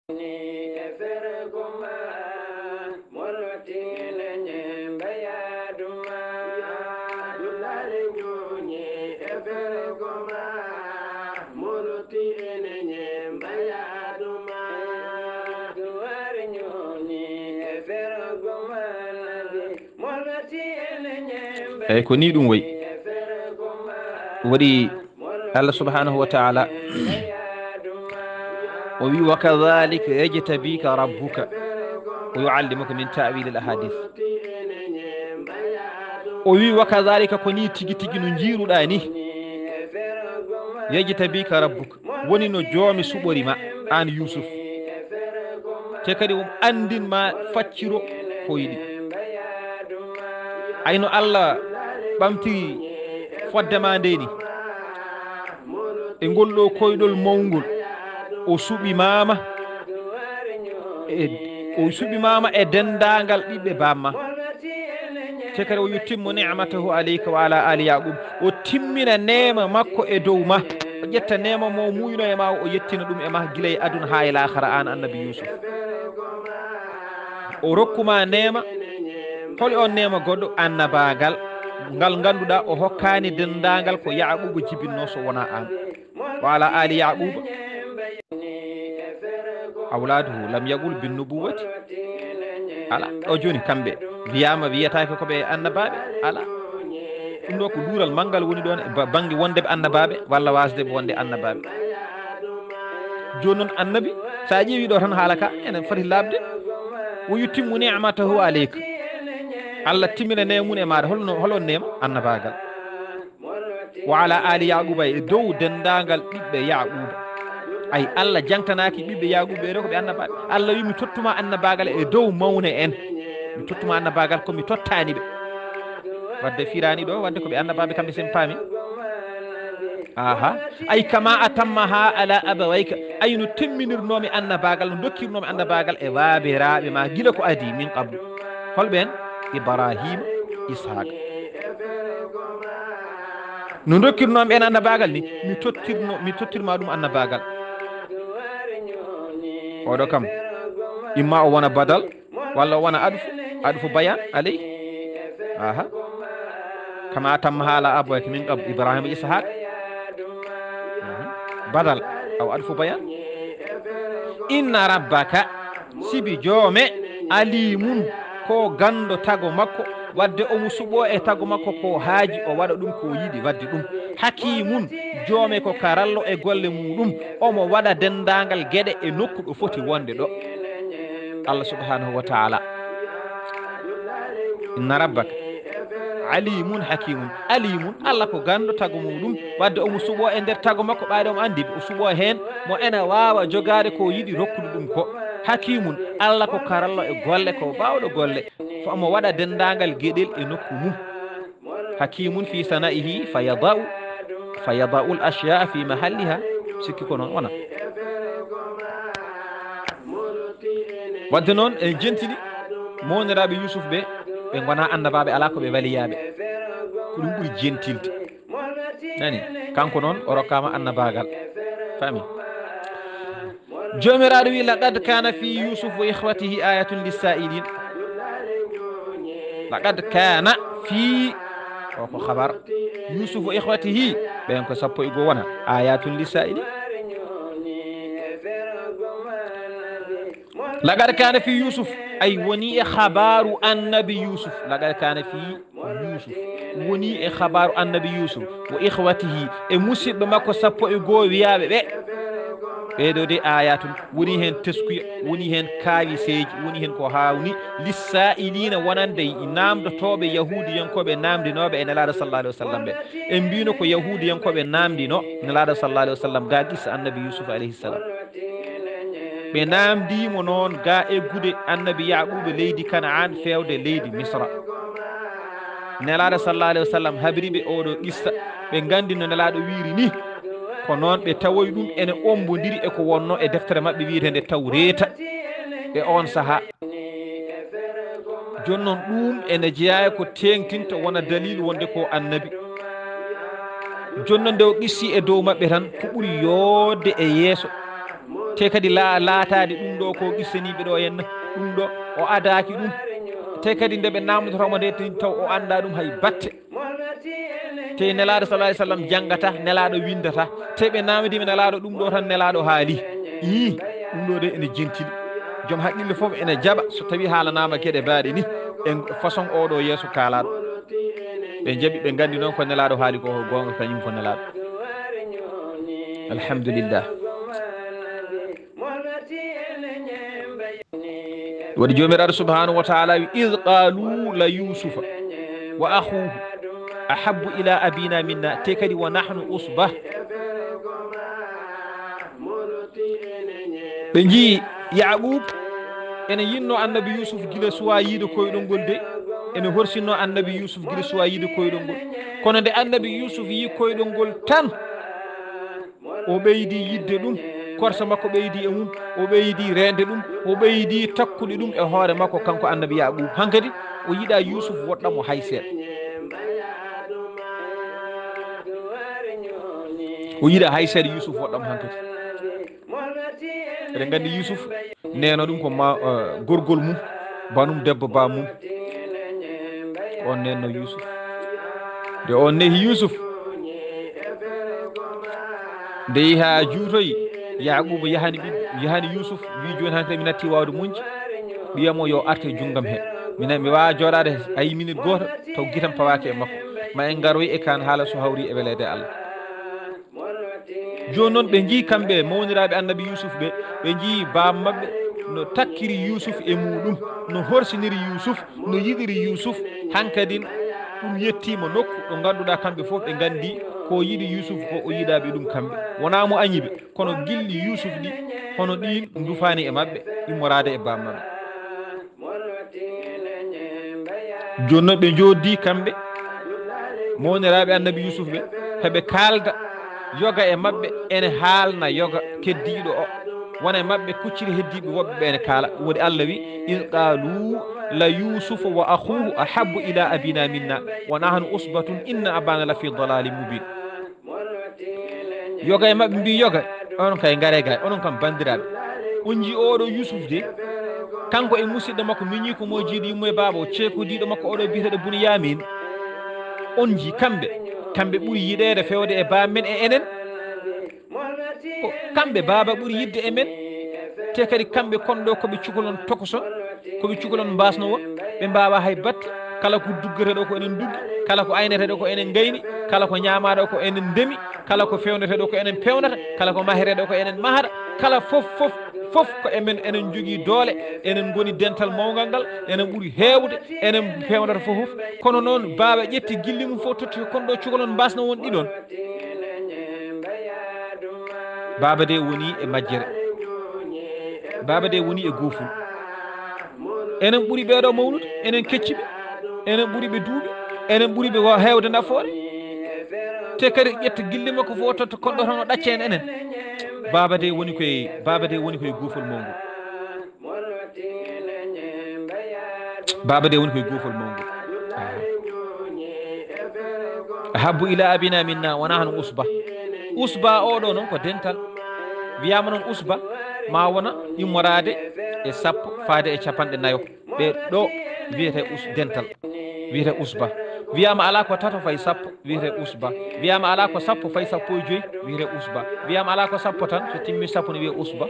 eyyi ko ni ɗum wayi waɗi Allah subhanahu wa ta'ala o wi wa kadhalika yajtabika rabbuka wa yuallimuka min ta'wil al ahadith o wi wa kadhalika ko ni tigi tigi no jiiruɗa ni yajtabika rabbuka woni no joomi suɓorima an Yusuf te kadi andinma facciro ko yiɗi ayno Allah ɓamtiri foddema ndeni e ngol ɗo koyɗol mawngol o suɓimama e dendagal ɓiɓɓe bamma te kadi o yutimmu ni'matahu alayka wa ala ali yaqub o timmina nema makko e dow ma o ƴetta nema mo muyno e ma o yettina ɗum e ma guila e aduna ha e lahara an annabi Yusuf o rokkuma nema holi on nema goɗɗo annabagal ngal ganduɗa o hokkani dendagal ko yaquba jibinno so wona an wa ala ali yaquba awladuhu lam yaqul bin nubuwati ala o joni kamɓe wiyama wiyatake koɓe annabaɓe ala ɗum ɗo ko duural manggal woni ɗon e banggue wondeɓe annabaɓe walla wasdeɓe wonde annabaɓe joni noon annabi sa ƴeewi ɗo tan haala ka enen foti labde wo yutimmu ni'matahu aleyka Allah timmina nemun e maɗa holon nema annabagal wa ala ali yaquba e dow dendagal ɓiɓɓe yaquba ay Allah jangtanaki ɓiɓɓe yaquba ɓeɗo ko ɓe annabaɓe Allah wi mi tottuma annabagal e dow mawne en mi tottuma annabagal komi tottani ɓe wadde firani ɗo wadde koɓe annabaɓe kamɓe sen paami aha ay kama atammaha ala abawayka ay no temminirnomi annabagal no dokkirnomi annabagal e waabiraɓe ma gila ko adi min qablu holɓen Ibrahima Ishaq no dokkirnomi en annabagal ni mi tottirma ɗum annabagal oɗo kam imma o wona badal walla o wona adfu bayan aley aha kama tammaha ala abawayka min qablu Ibrahima Ishaq badal aw adfu bayan inna rabbaka sibi joome alimun ko gando tago makko wadde omo suɓo e tago makko ko haaji o waɗa ɗum ko yiɗi wadde ɗum hakimun joome ko karallo e golle muɗum omo waɗa dendagal gueɗe e nokku ɗo foti wonde ɗo Allah subhanahu wa ta'ala inna rabbaka alimun hakimun alimun Allah ko gando tago muɗum wadde omo suɓo e nder tago makko ɓaade omo andi o suɓo hen mo ena wawa jogade ko yiɗi rokkude ɗum ko hakimun Allah ko karallo e golle ko bawɗo golle fo omo waɗa dendagal gueɗel e nokku mum hakimun fi sana'ihi fayada'u al ashya'a fi mahalliha sikki ko noon wona wadde noon en jentini mawniraɓe Yusuf ɓe gona annabaɓe ala ko ɓe waliyaɓe ko ɗum ɓuuri jentilde nani kanko noon o rokkama annabagal fami jomiraɗo wi laqad kana fi yusuf wa ikhwatihi ayatun lis-sa'ilin laqad kana fi o ko khabar yusuf wa ikhwatihi ɓen ko sappo e goo wona ayatun lis-sa'ilin laqad kana fi yusuf ay woni e khabaru annabi yusuf laqad kana fi yusuf woni e khabaru annabi yusuf wa ikhwatihi e musidɓe makko sappo e goo wiyaɓe ɓe ɓeɗo de ayatun woni hen teskuya woni hen kaaliseji woni hen ko hawni lissa'ilina wonande namdotoɓe yahudiyankoɓe namdinoɓe e nelaɗo sallallah alih wa sallam ɓe en mbino ko yahudiyankoɓe namdino nelaɗo sallallah alih wa sallam ga qissa annabi yusuf alayhi salam ɓe namdimo noon ga eggude annabi yaquɓe leydi kana'an fewde leydi misra nelaɗo sallallah alih wa sallam habriɓe oɗo qissa ɓe gandi no nelaɗo wiiri ni ko noon ɓe tawoy ɗum ene ombodiri eko wonno e deftere mabɓe wiyetende tawreta e on saaha joni noon ɗum ene jeeya ko tengtinta wona dalil wonde ko annabi joni noon nde o qissi e dow mabɓe tan ko ɓuuri yodde e yeeso te kadi laataade ɗum ɗo ko ɓissaniɓe ɗo henna ɗum ɗo o adaki ɗum te kadi nde ɓe namdotoma nde taw o anda ɗum hay batte te nelaɗo sallah alih sallam janggata nelaɗo windata te ɓe namdima nelaɗo ɗum ɗo tan nelaɗo haali i ɗum ɗo de ene jentili joom haqqille foof ene jaɓa so tawi haalanama gueɗe mbaɗe ni e façon oɗo yeeso kalaɗo ɓe jaaɓi ɓe gandi noon ko nelaɗo haali ko gonga kañum ko nelaɗo alhamdulillah waɗi jomiraɗo subhanahu wa taala wi id qalu la yusufa wa akhuhu ahabbu ila abina minna te kadi wa nahnu usbah ɓe jii yaqub ene yinno annabi yusuf gila suwa yiide koyɗol ngol de ene horsinno annabi yusuf gila suwa yiide koyɗol ngol kono nde annabi yusuf yi koyɗol ngol tan o ɓeydi yidde ɗum korsa makko ɓeydi e mum o ɓeydi rende ɗum o ɓeydi takkude ɗum e hoore makko kanko annabi yaqub hankadi o yiɗa yusuf woɗɗamo hay seeɗa o yiɗa hay seeɗa yusuf woɗɗamo hankadi eɗen gandi yusuf neno ɗum ko ma gorgol mum banum debbo ba mum on nenno yusuf nde on nehi yusuf nde yeehi ha juutoyi yaquba yahani yusuf wi joni hankkadi mi natti wawde muñde ɓiyamo yo arte junggam he minen mi wawa joɗade ayi minute goto taw guitam pawaki e makko ma en garoy e kan haala so hawri e welede Allah joni noon ɓe jii kamɓe mawniraɓe annabi yusuf ɓe jii bam mabɓe no takkiri yusuf e muɗum no horsiniri yusuf no yiɗiri yusuf hankkadi ɗum yettima nokku ɗo ganduɗa kamɓe foof ɓe gandi ko yiɗi yusuf ko o yiɗaɓe ɗum kamɓe wona mo añiɓe kono gilli yusuf ɗi hono ɗin dufani e mabɓe immorade e bam mabɓe joni noon ɓe joddi kamɓe mawniraɓe annabi yusuf ɓe heɓe kalda yoga e mabɓe ene haalna yoga keddiɗo o wona e mabɓe kucciri heddiɓe woɓɓe ɓe ene kaala woɗi Allah wi id qalu la yusufa wa akhuhu ahabbu ila abina minna wa nahnu usbatun inna abana la fi dalalin mubin yoga e mabɓe mbi yoga onon kay gaare gay onon kam bandiraɓe on ji oɗo yusuf de kanko e musidɗo makko miñi ko mo jiiɗo yummo e baaba o ceekodiɗo makko oɗo biyeteɗo Bunyamin on ji kamɓe ɓuuri yiɗede fewde e bamen e enen ko kamɓe baaba ɓuuri yidde e men te kadi kamɓe konɗo koɓe cukalon tokoson koɓe cukalon mbasno won ɓe mbawa hay batte kala ko duggateɗo ko enen duggi kala ko ayneteɗo ko enen gayni kala ko ñamaɗo ko enen ndemi kala ko fewneteɗo ko enen pewnata kala ko mahereɗo ko enen mahata kala fof ko emen enen jogui doole enen goni dental mawgal ngal enen ɓuuri hewde enen pewnata fof kono noon baaba ƴetti gilli mum fof totti konɗo cukalon mbasno won ɗiɗon baaba de woni e majjere baaba de woni e goful enen ɓuuri ɓeɗo mawnude enen kecciɓe enen ɓuuri ɓe duuɓi enen ɓuuri ɓe hewde nafoore te kadi ƴetta gilli makko fof totta konɗo tan o ɗacca en enen baaba de woni koye gofol mawngol baaba de woni koye gofol mawngol ahabbu ila abina minna wa nahnu usba oɗo noon ko dental wiyama noon usba ma wona immorade e 10 faade e 50 ɓe ɗo wiyete dental wiyete usba wiyama ala ko 3 fay 10 wiyete usba wiyama ala ko 10 fay 15 wiyete usba wiyama ala ko 10 tan so timmi 10 ne wiye usba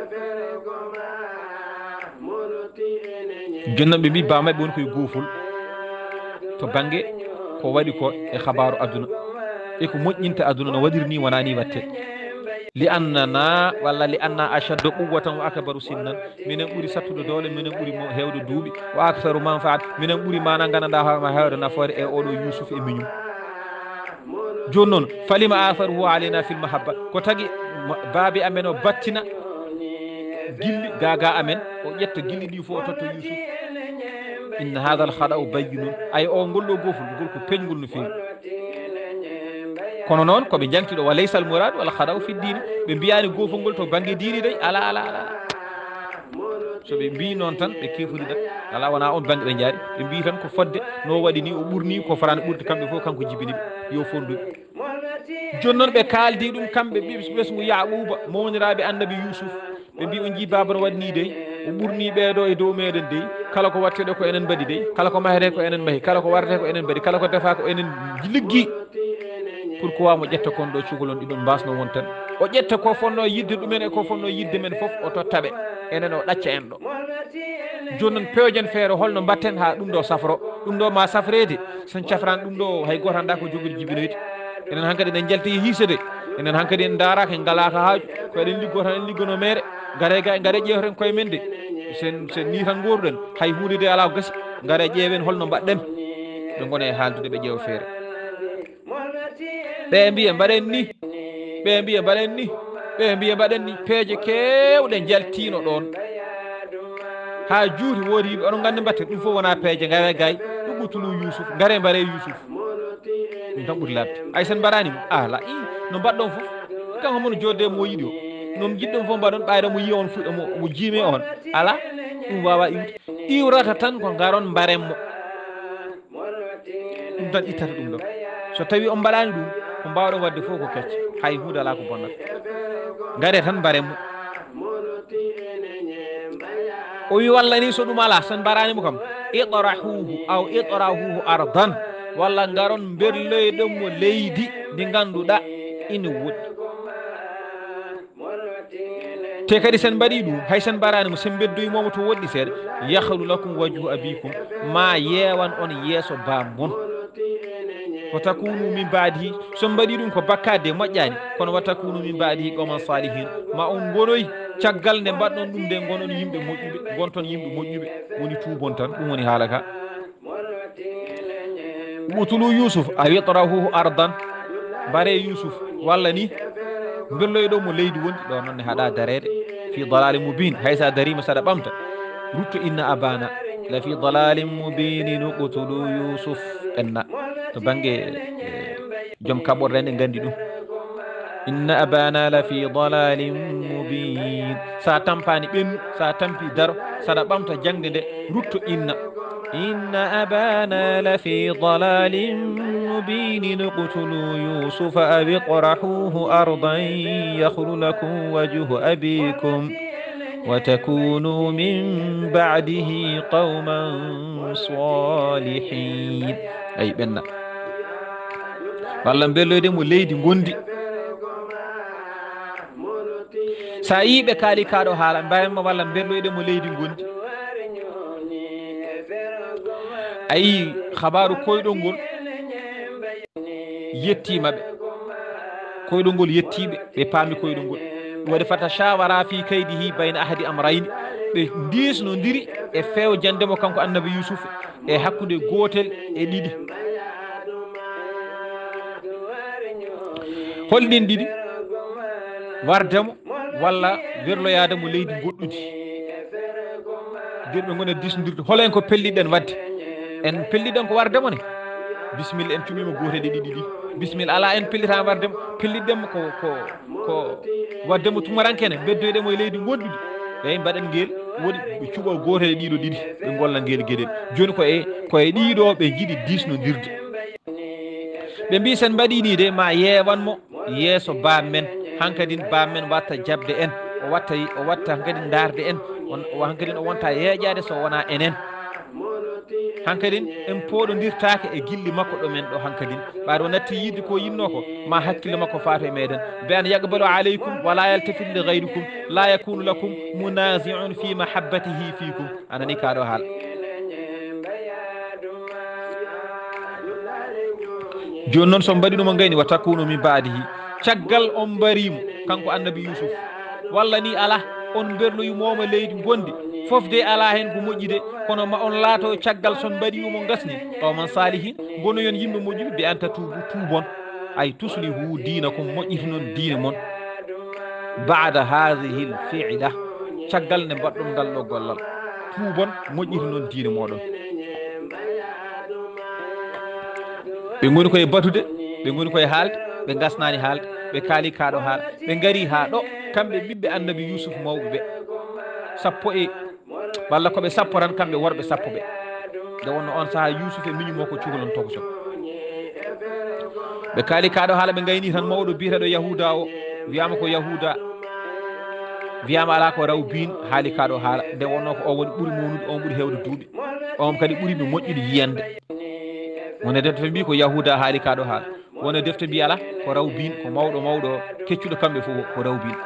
jonnon ɓe mbi bamaɓe woni koye gofol to banggue ko waɗi ko e habaru aduna eko moƴƴinta aduna no waɗiri ni wona ni watte li annana walla li anna achadde quwwatan wa akbaru sinnan minen ɓuuri sattude doole minen ɓuuri hewde duuɓi wa aktaru manfaat minen ɓuuri mana gandanɗa hoorema hewde nafoore e oɗo yusuf e miñum joni noon falima atharuhu alayna fil mahabba ko tagui baabi amen o battina gilli gaga amen o ƴetta gilli ɗi fof o totta yusuf inna hadha al khada'u bayyinun ay o ngol ɗo gofol ngol ko peñgol no fewi kono noon koɓe jangtiɗo wa laysa al murad wala khada'u fi dini ɓe mbiyani gofol ngol to banggue diini day ala so ɓe mbi noon tan ɓe kefori ɗat ala wona on banggue ɓe jaari ɓe mbi tan ko fodde no waɗi ni o ɓurni ko farani ɓurde kamɓe fof kanko jibiniɓe yo fonduɓe joni noon ɓe kaldi ɗum kamɓe ɓesgu yaquba mawniraɓe annabi yusuf ɓe mbi on jii baba no waɗni dey o ɓurni ɓeeɗo e dow meɗen dey kala ko watteɗo ko enen mbaɗi dey kala ko mahete ko enen mahi kala ko warate ko enen mbaɗi kala ko defa ko enen liggi pourquoi mo ƴetta kon ɗo cukalon ɗiɗon mbasno won tan o ƴetta ko fonno yidde ɗumen e ko fonno yidde men foof o tottaɓe enen o ɗacca en ɗo joni noon peejoen feere holno mbatten ha ɗum ɗo safro ɗum ɗo ma safrede sen cafrani ɗum ɗo hay goto anda ko joguiɗo jibinoyde enen hankkadi eɗen jalti e hiisede enen hankkadi en daraka en galaka haaju ko eɗen liggo tan en liggono mere gaare gaare ƴewten koye men de sen ni tan goruɗen hay hunde de ala ko gasi gaare ƴeewen holno mbaɗɗen ɓe gona e haaldude ɓe ƴeewa feere ɓe mbiya mbaɗen ni ɓe mbiya mbaɗen ni ɓe mbiya mbaɗen ni peeje kewɗe jaltino ɗon ha juuti woodi yimɓe oɗon gandi mbatten ɗum fof wona peeje gawe gay ɗuɓɓutulu Yousuf gaare mbaɗe Yousuf ɗum tan ɓuuri labde ay sen mbaɗanimo ala i no mbaɗɗon fof kanko mono jodde mo yiɗi o no jiɗɗon fof mbaɗon ɓayda mo yiya on fuɗɗo mo jiime on ala ɗum wawa iwde iwrata tan ko garon mbarenmo ɗum tan ittata ɗum ɗon so tawi on mbaɗani ɗum ko mbawɗon wadde fof ko kecce hay hunde ala ko bonnata gaare tan mbarenmo o wi walla ni so ɗum ala sen mbaranimo kam itrahuhu aw itrahuhu ardan walla garon berloyɗonmo leydi ndi ganduɗa ina woɗɗi te kadi sen mbaɗi ɗum hay sen mbaranimo sen beddoyimomo to woɗɗi seeɗa yahlu lakum wajhu abikum ma yewan on yeeso bammon wa takunu min baadihi so mbaɗi ɗum ko bakkade moƴƴani kono wa takunu min baadihi qawman salihin ma on gonoy caggal nde mbaɗɗon ɗum nde gonon yimɓe moƴƴuɓe gonton yimɓe moƴƴuɓe woni tuubon tan ɗum woni haala ka ɓutulu Yousuf a witrahuhu ardan mbare Yousuf walla ni berloyɗo mo leydi wondi ɗo noon ne haɗa darede fi dalali mubin haysa darima saɗa ɓamta rutto inna abana la fi dalalin mubinin uqtulu Yousuf ɓenna to banggue joom kaɓɓorde nde gandi ɗum inna abana la fi dalalin mubin sa tampani ɓennu sa tampi daro saɗa ɓamta jangde nde rutto inna abana la fi dalalin mubinin uqtulu Yusufa aw itrahuhu ardan yakhlu lakum wajhu abikum wa takunu min ba'dihi qawman salihin ay ɓenna walla belloyde mo leydi gondi sa yiɓe kaali kaɗo haala mbawima walla berloyde mo leydi gondi ayi habaru koyɗol ngol yettimaɓe koyɗol ngol yettiɓe ɓe paami koyɗol ngol ɗum waɗi fata shawara fi kaydihi bayna ahadi amrayni ɓe disnodiri e fewjandemo kanko annabi Yousuf e hakkude gotel e ɗiɗi holɗin ɗiɗi wardemo walla werloyademo leydi goɗɗudi dirɓe gone disnodirde holen ko pelliɗen wadde en pelliɗen ko wardemo ne bisimilla en cumima gotel e ɗiɗi ɗi bisimilla ala en pellitama wardemo pelliɗenmo ko waddemo tumarankene beddoyɗemo e leydi gonduɗi eyyi mbaɗen nguel woɗi ɓe cuɓo gotel e ɗiɗo ɗiɗi ɓe golla nguel gueɗel joni koye ɗiɗo ɓe jiiɗi disnodirde ɓe mbi sen mbaɗini de ma yewanmo yeeso bammen hankkadin bammen watta jabde en o watta hankkadi darde en hankkadin o wonta yeeƴade so wona enen hankkadin en pooɗodirtake e gilli makko ɗo men ɗo hankkadin ɓaade o natti yidde ko yinno ko ma hakkille makko faato e meɗen be an yaqbalu aleykum wala yaltafit li gayrikum la yakunu lakum munazi'un fi mahabbatihi fikum anani kaɗo haala joni noon so mbaɗi ɗuma gayni wa takunu min baadihi caggal on mbarimo kanko annabi Yousuf walla ni ala on berloyumomo leydi gondi fof de ala hen ko moƴƴi de kono ma on laato caggal son mbaɗiumo gasni qawman salihin gonoyon yimɓe moƴƴuɓe bi anta tuubon ay tuslihu dinakum moƴƴiti noon diine moon bada hadihi l fi'la caggal nde mbaɗɗon ngal ɗo gollal tuubon moƴƴiti noon diine moɗon ɓe goni koye batude ɓe goni koye haalde ɓe gasnani haalde ɓe kaali kaɗo haala ɓe gaari ha ɗo kamɓe ɓiɓɓe annabi Yousuf mawɓe ɓe sappo e walla koɓe sappo tan kamɓe worɓe sappo ɓe nde wonno on saaha Yousuf e miñumo ko cukalon tokoson ɓe kaali kaɗo haala ɓe gayni tan mawɗo biyeteɗo Yahuda o wiyama ko Yahuda wiyama ala ko raw bin haali kaɗo haala nde wonno ko o woni ɓuuri mawnude on ɓuuri hewde duuɓi on kadi ɓuuri mi moƴƴude yiyande wone defte mbi ko yahuda haali kaɗo haala wona defte mbi ala ko raw bin ko mawɗo mawɗo keccuɗo kamɓe fof ko raw bin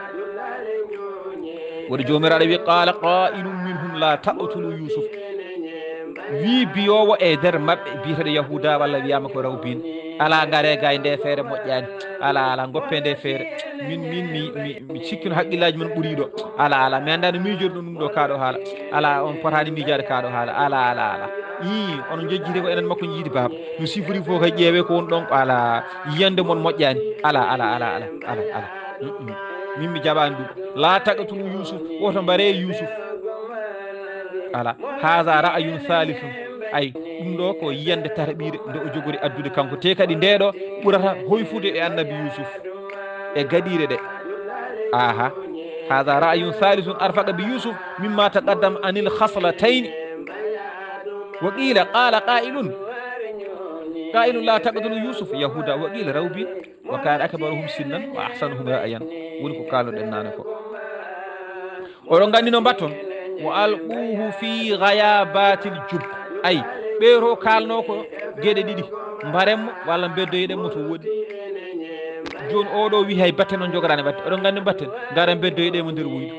woɗo jomiraɗo wi qala qailum minhum la taqtulu yusuf wi biyowo e nder mabɓe biyeteɗo yahuda walla wiyama ko raw bin ala gaare ga e nde feere moƴƴani ala goppe nde feere mi sikkino haqqillaji men ɓuuriɗo ala mi andani miijori ɗum ɗo kaɗo haala ala on potani miijade kaɗo haala ala i onon jejjiti ko enen makko jiidi baba no sifori fof kay ƴeewe ko won ɗon ko ala yiyande mon moƴƴani ala min mi jaɓani ɗum la taqatulu yusuf woto mbare yusuf ala haha ra'ayun thalithum ay ɗum ɗo ko yiyande tataɓire nde o jogori addude kanko te kadi ndeɗo ɓurata hoyfude e annabi yusuf e gaɗire ɗe aha hada ra'ayun thalithun arfaqa bi yusuf mimma taqaddam anil khaslatayni wa qila qala qailun la taqtulu yusuf yahuda wa qila rawbi wa kana akbaruhum sinnan wa ahsanuhum ra'ayan woni ko kalnoɗen nane ko oɗon gandi no mbatton wa alquhu fi ghayabatil jub ay ɓeero kalno ko gueɗe ɗiɗi mbaremmo walla beddoyiɗenmo to woɗɗi joni oɗo wi hay batten on jogorani batte oɗon gandi batten gara beddoyiɗemo nder wuydu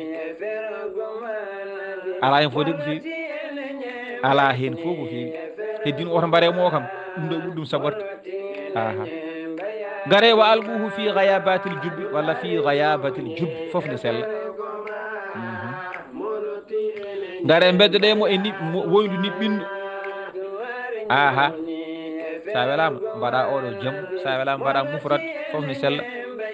ala hen fof de ko fewi ala hen fof ko fewi heddino oto mbaremo o kam ɗum ɗo ɓuuri ɗum saɓorte aha gare wa alquhu fi ghayabatil jubbi walla fi ghayabatil jubbi foof ne sella gare beddoɗemo e woydu niɓɓindu aha sa welama mbaɗa oɗo jaam sa welama mbaɗa mufrad foof ne sella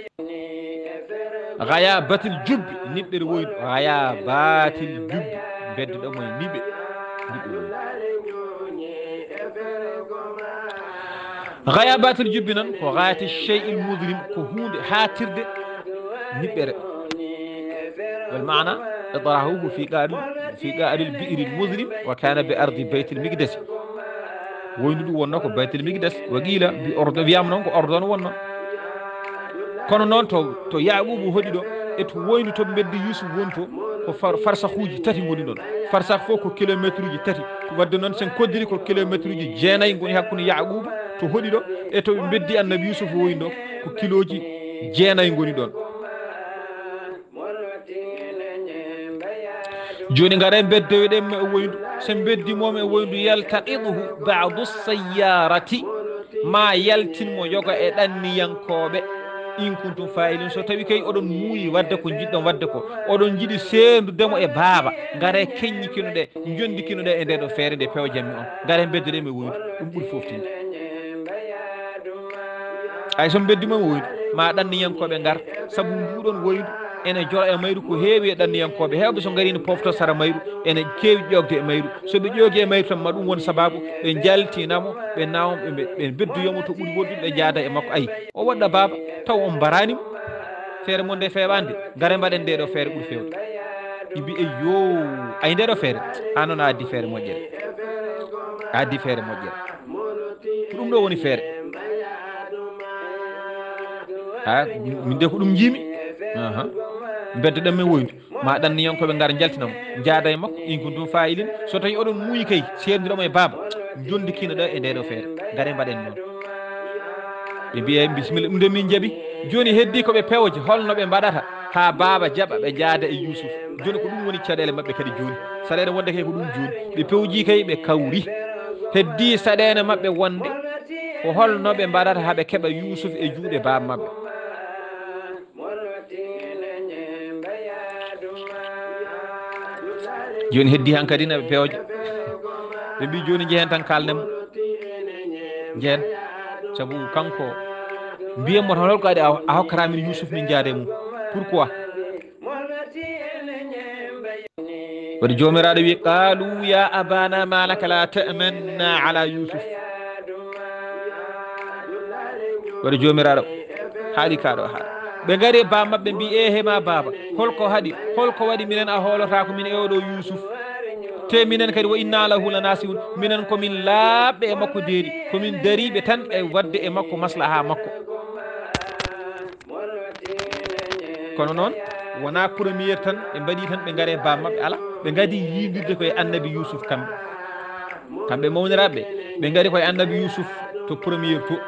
ghayabatil jubbi niɓɓere woydu ghayabatil jubbi beddoɗomo e niɓe woydu ghayabatil jubbi noon ko ghayati shay'il mudlim ko hunde hatirde niɓɓere wal maana idrahuhu fi qa'ril bi'ril mudlim wa kana bi ardi baytil miqdas woydu ɗum wonno ko baytil miqdas wa qila bi ordon wiyama noon ko ordon wonno kono noon to yaqubu hoɗi ɗo e to woydu to beddi yusuf woni to ko farsahuji tati goni ɗon farsah fof ko kilométre uji tati wadde noon sen koddiri ko kilométre uji jeenayyi goni hakkude yaquba to hoɗi ɗo e to ɓe beddi annabi yusuf woyni ɗo ko kiloji jeenayyi goni ɗon joni gara beddoyoɗenmo e woydu sen beddimomo e woydu yaltaqiduhu badu sayyarati ma yaltinmo yoga e ɗanniyankoɓe in kuntum fa'ilin so tawi kay oɗon muuyi wadde ko jiɗɗon wadde ko oɗon jiɗi sendudemo e baaba gara keññikino ɗe jondikino ɗe e nde ɗo feere nde pew jammi on gara beddoɗemo e woydu ɗum ɓuuri foftinde ay somi beddimomo woydu ma ɗanniyankoɓe ngar saabu nduɗon woydu ene jora e mayru ko heewi e ɗanniyankoɓe hewɓe so garini pofto sara mayru ene keewi ƴogde e mayru soɓe ƴoogi e mayru tan ma ɗum woni sababu ɓe jaltinamo ɓe nawmo ɓe bedduyomo to ɓuuri woɗɗude ɓe jaada e makko ayi o waɗɗa baaba taw on mbaranimo feere mon nde feewande gare mbaɗen nde ɗo feere ɓuuri fewde ibi e yo ay nde ɗo feere an noon a addi feere moƴƴere a addi feere moƴƴere ko ɗum ɗo woni feere ha min de ko ɗum jiimi beddoɗen men woydu ma ɗanniyankoɓe gara jaltinamo jaada e makko in kuntum fa'ilin so tawi oɗon muuyi kay serdiɗomo e baaba jondikino ɗo e ndeɗo feere gare mbaɗen noon ɓe mbiya bisimilla ɗum de min jaaɓi joni heddi koɓe pewje holno ɓe mbaɗata ha baaba jaɓa ɓe jaada e yusuf joni ko ɗum woni caɗele mabɓe kadi joni saɗede wonde kay ko ɗum joni ɓe pewji kay ɓe kawri heddi saɗede mabɓe wonde ko holno ɓe mbaɗata haɓe keeɓa yusuf e juuɗe baaba mabɓe joni heddi han kadi naɓe pewje ɓe mbi joni jehen tan kalnemo jehen saabu kanko mbiyanmo tan holko adi a hokkata min yusuf min jaade mum pourquoi waɗi jomiraɗo wi qalu ya abana malaka la tamanna ala yusuf waɗi jomiraɗo haali kaɗo haala ɓe gari ba mabɓe mbi hema baba holko haɗi holko waɗi minen a hoolata ko min e oɗo yusuf te minen kadi wa inna lahu lanasihun minen komin laaɓɓe e makko deeri komin dariɓe tan e wadde e makko maslaha makko kono noon wona premiére tan ɓe mbaɗi tan ɓe gaare bammaɓe ala ɓe gadi yidirde koye annabi Yusuf kamɓe mawniraɓe ɓe gaari koye annabi Yusuf to premiére to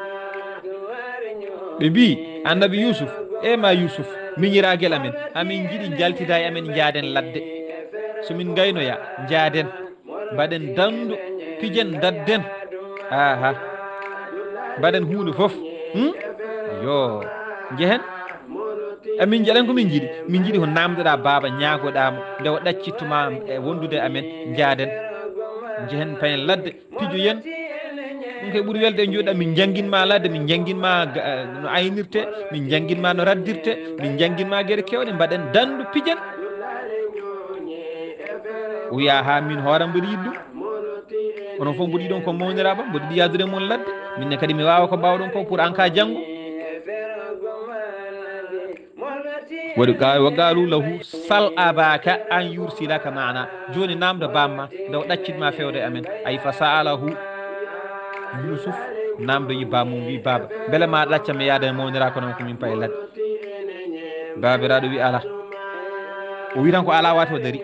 ɓe mbi annabi Yusuf ma Yusuf miñiraguel amen hamin jiiɗi jaltida e amen jaaden ladde somin gaynoya jaaden mbaɗen dandu pijen dadden aha mbaɗen hunde foof yo jehen amin jaɗen komin jiiɗi min jiiɗi ko namdoɗa baba ñagoɗamo nde o ɗaccittuma e wondude amen jaaden jehen payen ladde pijo yen ɗum koye ɓuuri welde e jooɗiɗa min jangguinma ladde min jangguinma no aynirte min jangguinma no raddirte min jangguinma gueɗe kewɗe mbaɗen dandu pijen wiya ha min hooram mboɗo yiɗɗum onon fof mboɗo yiɗon ko mawniraɓam mboɗo yiɗi yadude moon ladde minne kadi mi wawa ko mbawɗon ko pour en cas janggo waɗi wagalu lahu sal abaka an yursilaka mana joni namdo bamma nde o ɗaccitma fewde amen ay fa sa'alahu Yusuf namdo yi bamum wi baba beele ma ɗacca mi yaada e mawnira ko noon komin paye ladde babiraɗo wi ala o wi tan ko ala wati o dari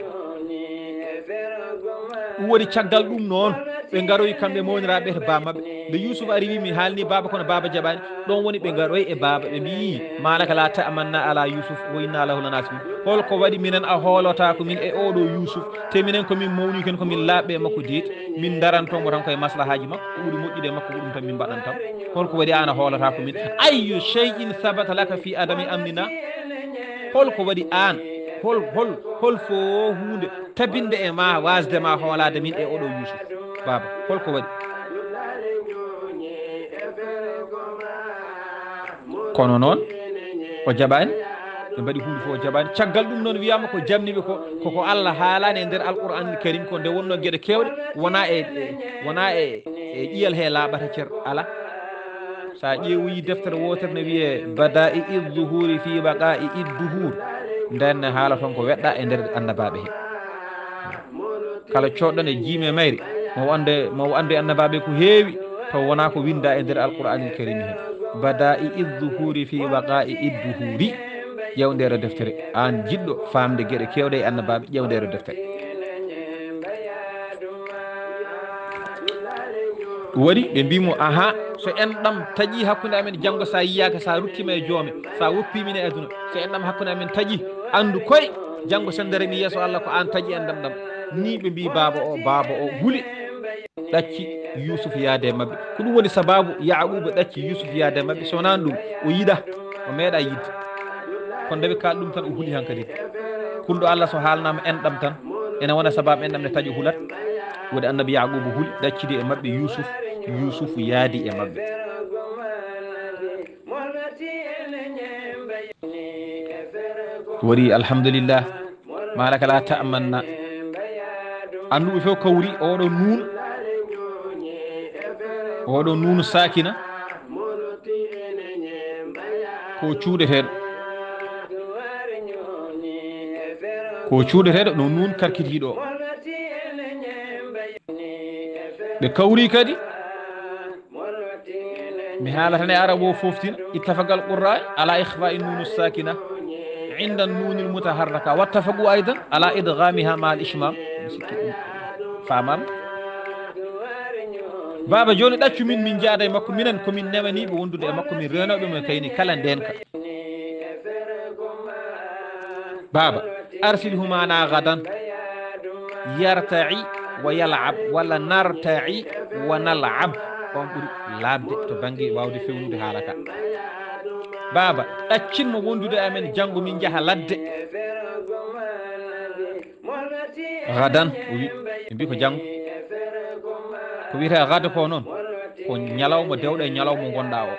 ɗum waɗi caggal ɗum noon ɓe garoyi kamɓe mawniraɓe to bammaɓe nde Yusuf ari wi mi haalni baba kono baba jaɓani ɗon woni ɓe garoy e baba ɓe mbi malaka la ta'manna ala Yusuf wa inna lahu lanasibun holko waɗi minen a hoolota ko min e oɗo Yusuf te minen komin mawni ken komin laaɓɓe e makko deeti min darantomo tan koye maslahaji makko ko ɓuuri moƴƴude makko ko ɗum tan min mbaɗan tan holko waɗi an a hoolota ko min ayyu shay'in sabata laka fi adami amnina holko waɗi an hol fo hunde tabinde e ma wasde ma hoolade min e oɗo Yusuf baba holko waɗi kono noon o jaɓani ɓe mbaɗi hunde fof o jaɓani caggal ɗum noon wiyama ko jamniɓe koko Allah haalani e nder alqouranil karim ko nde wonno gueɗe kewɗe wona e ƴiyal he laaɓata cer ala sa ƴeewoyi deftere wotere ne wiye bada'i idduhuri fi baqa'i idduhur nden haala ton ko weɗɗa e nder annabaɓe he kala coɗɗon e jiime mayri mo ande annabaɓe ko heewi taw wona ko winda e nder alqouranil karim he bada'i idduhuri fi baqa'i idduhuri ƴewndero deftere an jiɗɗo famde gueɗe kewɗe e annabaɓe ƴewndero deftere waɗi ɓe mbimo aha so enɗam taaƴi hakkude amen janggo sa yiyaka sa ruttima e joome sa woppimine e aduna so enɗam hakkude amen taaƴi andu koye janggo so ndaremi yeeso Allah ko an taaƴi enɗam ɗam ni ɓe mbi baba o huuli ɗacci Yusuf yaade mabɓe ko ɗum woni sababu Yaquba ɗacci Yusuf yaade mabɓe so wonani ɗum o yiɗa o meeɗa yidde kono ndeɓe kaal ɗum tan o huuli hankkadi kulɗo Allah so haalnama enɗam tan ene wona sababu enɗam ne taaƴi hulat woni annabi Yaquba huuli ɗaccidi e mabɓe Yusuf yaadi e mabɓe wari alhamdulillah malaka la ta'manna anduɓe fof kawri oɗo nuunu sakina ko cuuɗeteɗo no nuun karkitiɗo ɓe kawri kadi mi haala tan e arabo foftina ittafagal qurra ala ikhfa'i nunu sakina inda nuni almutaharraka wattafaqu aidan ala idghamiha ma al ishmam famam baba joni ɗaccu min jaada e makko minen komin newaniɓe wondude e makko min renoɓe mo kayni kala ndenka baba arsilhu mana gadan yarta'i wa yal'ab walla narta'i wa nal'ab on ɓuuri laabde to banggue wawde fewnude haala ka baba ɗaccinmo wondude amen janggo min jaaha ladde gadan o wi ɓe mbi ko janggo ko wiyete gada ko noon ko ñalawma dewɗo e ñalawma gonɗa o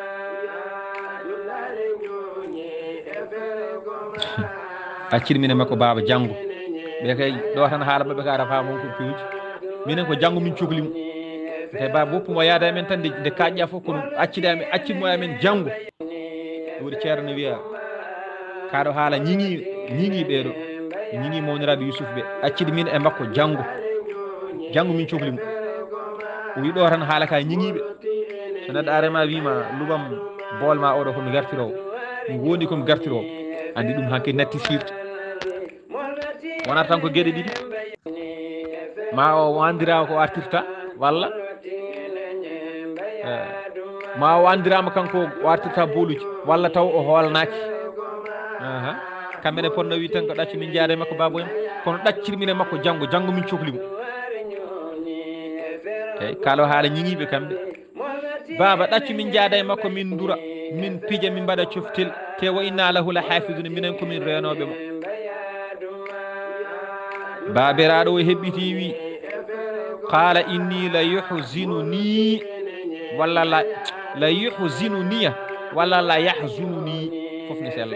accir mine makko baba janggo ɓe kay ɗo tan haala maɓɓe ka rafa mon ko pewji minen ko janggo min cuklimo kay baba woppumo yaada e men tan nde kaƴƴa fof kono accitmo e men janggo woɗi ceerno no wiya kaɗo haala ñiŋi ɓeɗo ñiŋi mawniraɓe Yusuf ɓe accide min e makko janggo min cuklimo o wi ɗo tan haala ka ñiŋiɓe so neɗɗo arema wima lubam boolma oɗo komi gartirowo mi wondi komi gartirowo andi ɗum hanke natti sirte wonata tan ko gueɗe ɗiɗi ma o andirama ko artirta walla ma o andirama kanko o artirta boluji walla taw o hoolnaki kamɓene ponno wi tan ko ɗaccu min jaada e makko baboyam kono ɗaccirmine makko janggo min cohlimo eyyi kala haala ñiŋiɓe kamɓe baba ɗaccu min jaada e makko min dura min pija min mbaɗa coftel te wa inna lahu la hafiduna minen komin renoɓe mo babiraɗo o heɓɓiti wi qala inni la yuhzinuni walla la yuhzinuniya walla la yahzununi fof ne sella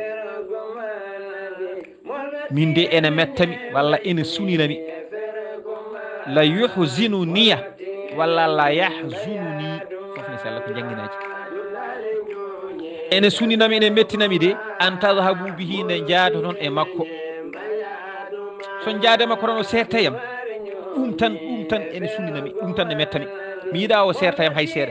min de ene mettami walla ene suninami la yuhzinuniya walla la yahzununi fof ne sella ko jangguinaji ene suninami ene mettinami de an tadhabu bihi nde jaada toon e makko son jaade makko toon o sertayam ɗum tan ene suninami ɗum tan ne mettami mi yiiɗa o sertayam hay seeɗa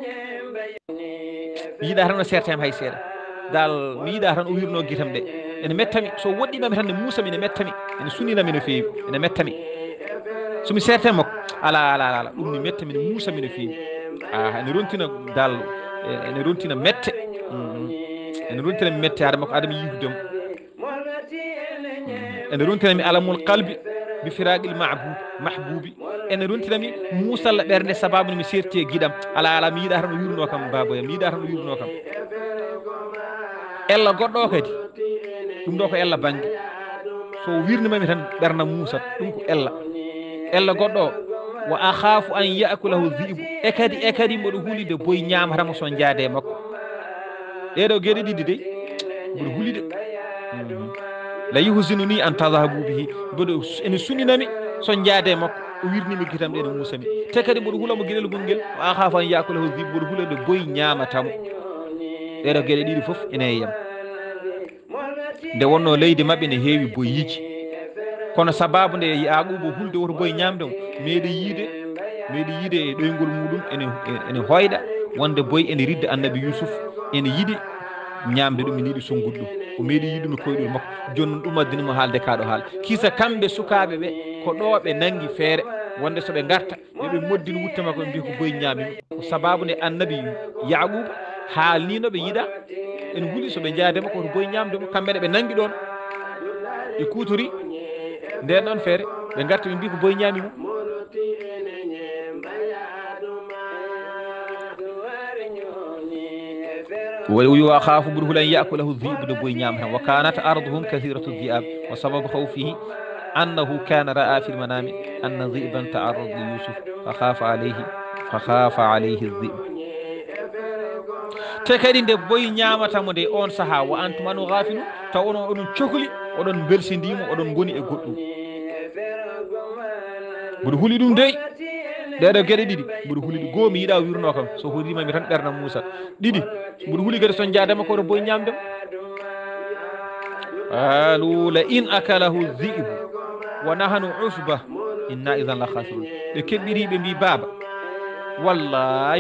mi yiiɗa tan o sertayam hay seeɗa dal mi yiiɗa tan o wirno guitam ɗe ene mettami so woɗɗinami tan ne muusami ene mettami ene suninami no feewi ene mettami somi sertay makko ala ɗum ne mettami ne muusami no feewi ene rontina dal ene rontina mette ene rontina mi mette haade makko adami yihudemo ene rontinami alamul qalbi bi firaqil mahbubi ene rontinami muusalla ɓernde sababu ne mi serti e guiɗam ala mi yiiɗa tan o wirno kam baboyam mi yiiɗa tan o wirno kam ella goɗɗo o kadi ɗum ɗo ko ella banggue so wirnimami tan ɓernam muusat ɗum ko ella goɗɗo o wa akhafu an yakulahu dhibu e kadi mboɗo hulide boy ñamatamo son jaade e makko ɗeɗo gueɗe ɗiɗi de mboɗo hulide la yuhzinuni an tadhabu bihi mboɗo ene suninami son jaade e makko o wirnimi guitam ɗe ene muusami te kadi mboɗo hulamo gueɗel gongel wa akhafu an yakulahu dhibu mboɗo hulede boy ñamatamo ɗeɗo gueɗe ɗiɗi foof ene yiyam nde wonno leydi mabɓe ne heewi boyiji kono sababu nde Yaquba hulde woto boye ñamde o meeɗi yiide e ɗoygol muɗum ene hoyɗa wonde boy ene ridda annabi Yusuf ene yiiɗi ñamde ɗum ene yiiɗi sonngude ɗum o meeɗi yiiɗum e koyɗol makko joni noon ɗum addinimo haalde kaɗo haala kisa kamɓe sukaɓe ɓe ko ɗo ɓe nangi feere wonde soɓe garta yoɓe moddin wutte makko ɓe mbiya ko boye ñamimo ko sababu nde annabi Yaquba haalnino ɓe yiiɗa ene huuli soɓe jaadema koto boye ñamde mo kamɓene ɓe nangi ɗon ɓe kutori nden ɗon feere ɓe garta ɓe mbi ko boye ñamimo wa khafu mboɗo huula an yakulahu dhibu de boye ñama tan wa kanat arduhum kathiratu dhiab wa sababu khawfihi annahu kana ra'a fi lmanami anna dhiban ta'arrad li yusuf fa khafa alayhi dhib te kadi nde boyi ñamatamo nde on saaha wa antum anu ghafilu taw onon oɗon cohli oɗon bersindimo oɗon goni e goɗɗum mboɗo huuli ɗum dey ɗeɗo gueɗe ɗiɗi mboɗo huuli ɗi goho mi yiiɗa wirno kam so huurimami tan ɓerna Moussa ɗiɗi mboɗo huuli kadi son jaadema koto boye ñamdema qalu la in akalahu dhi'bu wa nahnu usba inna idan la khasirun ɓe keɓɓiri ɓe mbi baba wallahi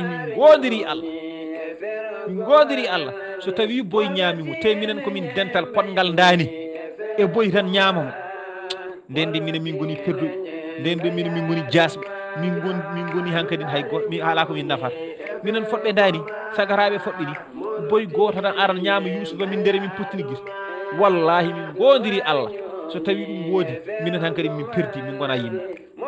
min godiri Allah so tawi boye ñamimo te minen komin dental potgal dani e boye tan ñamamo nden de minen min goni perduɓe nden de minen min goni jasɓe min goni hankkadi hay mi haala ko min nafata minen fotɓe dani sagaraɓe fotɓe ni boye goto tan aran ñama Yusufa min ndere min pottini guita wallahi min godiri Allah so tawi ɗum woodi minen hankkadi min perdi min gona yimɓe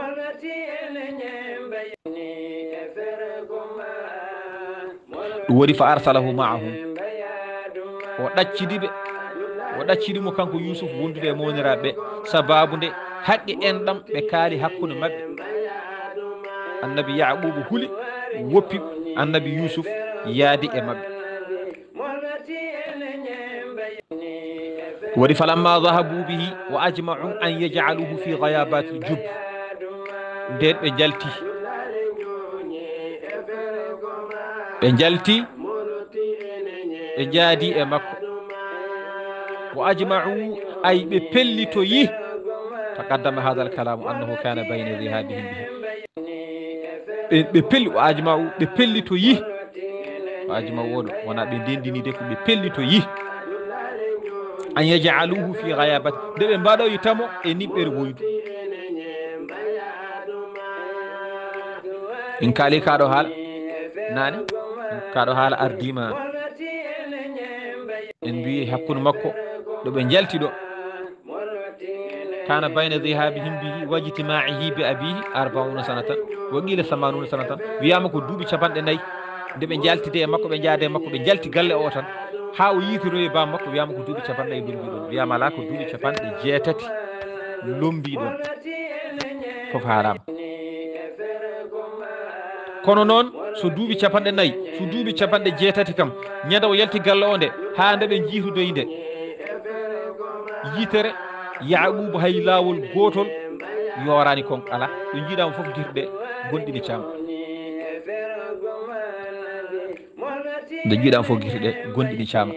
ɗum waɗi fa arsalahu ma'ahum o ɗacciɗimo kanko Yusuf wondude e mawniraɓe sababu nde haqqe enɗam ɓe kaali hakkude mabɓe annabi Yaquba huuli woppi annabi Yusuf yaadi e mabɓe waɗi falamma dhahabu bihi wa ajma'u an yaj'aluhu fi ghayabati al-jubb nden ɓe jalti ɓe jaadi e makko wa ajma'u ay ɓe pellitoyi taqaddama hadha al-kalam annahu kana bayna dhihabihim bihi ɓe pelli wa ajma'u ɓe pellitoyi wa ajma'u woɗo wona ɓe ndendini de ko ɓe pellitoyi an yaj'aluhu fi ghayabati nde ɓe mbaɗoyi tamo e niɓɓere woydu in kaali kaɗo haala nane kaɗo haala ardima en mbi hakkude makko ɗo ɓe jalti ɗo kana bayna dhihabihim bihi wajtima'ihi bi abihi 40 sanatan wa qila 80 sanatan wiyama ko duuɓi 40 nde ɓe jaltide e makko ɓe jaade e makko ɓe jalti galle o tan ha o yitoroyi bam makko wiyama ko duuɓi 40 lombi ɗon wiyama ala ko duuɓi 60 lombi ɗon fof harama kono noon so duuɓi 40 so duuɓi 60 kam ñande o yalti galle o nde ha nde ɓe jiitudoyde yitere Yaqubu hay lawol gotol yorani kon ala ɗo jiiɗama foof guirɗe gonɗini caama nde jiiɗama fof guirɗe gonɗini caama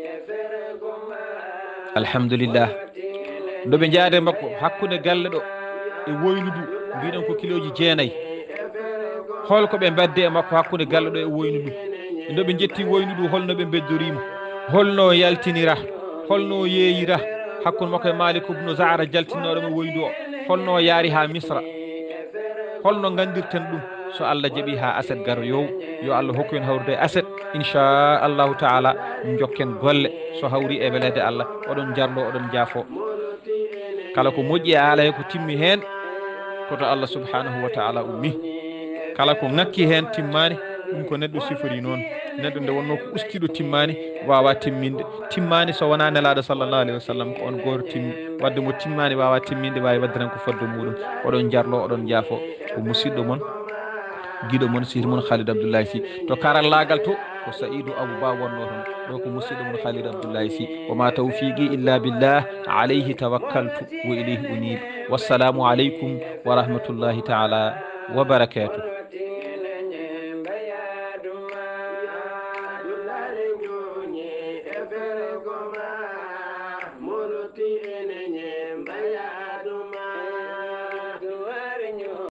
alhamdulillah ndoɓe jaade makko hakkude galle ɗo e woynudu mbiɗen ko kiloji 9 holko ɓe mbadde e makko hakkude galle ɗo e woynudu ndoɓe jetti woynudu holno ɓe beddorimo holno yaltinira holno yeeyira hakkude makko e Malik ibn Za'ra jaltinoɗomo woydu o holno yaari ha Misra holno gandirten ɗum so Allah jaaɓi ha aset garo yow yo Allah hokku en hawrude aset inchallahu taala jokken golle so hawri e welede Allah oɗon jarlo oɗon jaafo kala ko moƴƴi e haala he ko timmi hen koto Allah subhanahu wa taala ummi kala ko ngakki hen timmani ɗum ko neɗɗo sifori noon neɗɗo nde wonno ko ustiɗo timmani wawa timminde timmani so wona nelaɗo sallllahu alayhi wa sallam ko on goto timmi wadde mo timmani wawa timminde wawi wadde tan ko fodde muɗum oɗon jarlo oɗon jaafo ko musidɗo moon guiɗo moon sihir moon Khalid Abdoullahi Sy to karallagal to ko Saïdou Abouba wonno toon ɗo ko musidɗo moon Khalid Abdoullahi Sy wa ma tawfiqi illa billah alayhi tawakkaltu wa ilayhi unib wassalamu aleykum wa rahmatullahi taala wa barakatuh